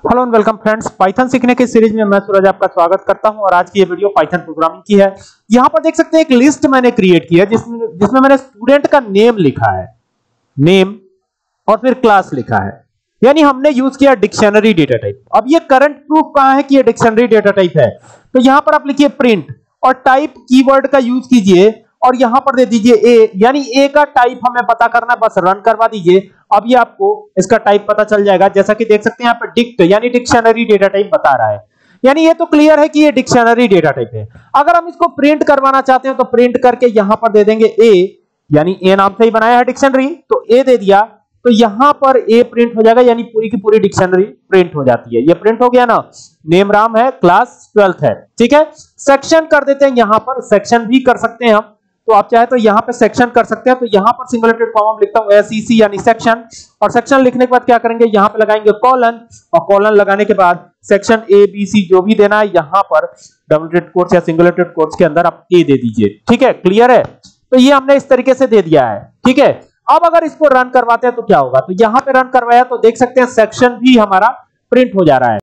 Hello and welcome friends, Python सीखने की series में मैं सूरज आपका स्वागत करता हूं और आज की ये वीडियो पाइथन प्रोग्रामिंग की है। यहां पर देख सकते हैं एक लिस्ट मैंने क्रिएट की है जिसमें मैंने स्टूडेंट का नेम लिखा है, नेम और फिर क्लास लिखा है, यानी हमने यूज किया डिक्शनरी डेटा टाइप। अब ये करंट प्रूफ कहां है कि ये डिक्शनरी डेटा टाइप है, तो यहां पर आप लिखिए प्रिंट और टाइप कीवर्ड का यूज कीजिए और यहां पर दे दीजिए ए, यानी ए का टाइप हमें पता करना, बस रन करवा दीजिए। अब ये आपको इसका टाइप पता चल जाएगा, जैसा कि देख सकते हैं यहाँ पर डिक्ट यानी डिक्शनरी डेटा टाइप बता रहा है, यानी ये तो क्लियर है कि ये डिक्शनरी डेटा टाइप है। अगर हम इसको प्रिंट करवाना चाहते हैं तो प्रिंट करके यहां पर दे देंगे ए, यानी ए नाम से ही बनाया है डिक्शनरी, तो ए दे दिया तो यहां पर ए प्रिंट हो जाएगा, यानी पूरी की पूरी डिक्शनरी प्रिंट हो जाती है। ये प्रिंट हो गया ना, नेम राम है, क्लास 12th है, ठीक है। सेक्शन कर देते हैं, यहां पर सेक्शन भी कर सकते हैं हम, तो आप चाहे तो यहां पे सेक्शन कर सकते हैं। तो यहां पर सिंगुलेटेड कॉमा में लिखता हूं एसईसी यानी सेक्शन, और सेक्शन लिखने के बाद क्या करेंगे, यहां पे लगाएंगे कॉलन, और कॉलन लगाने के बाद सेक्शन ए बी सी जो भी देना है यहां पर डबलेटेड कोट्स या सिंगुलेटेड कोट्स के अंदर आप ए दे दीजिए, ठीक है। क्लियर है? तो ये हमने इस तरीके से दे दिया है, ठीक है। अब अगर इसको रन करवाते हैं तो क्या होगा, तो यहां पे रन करवाया तो देख सकते हैं सेक्शन भी हमारा प्रिंट हो जा रहा है।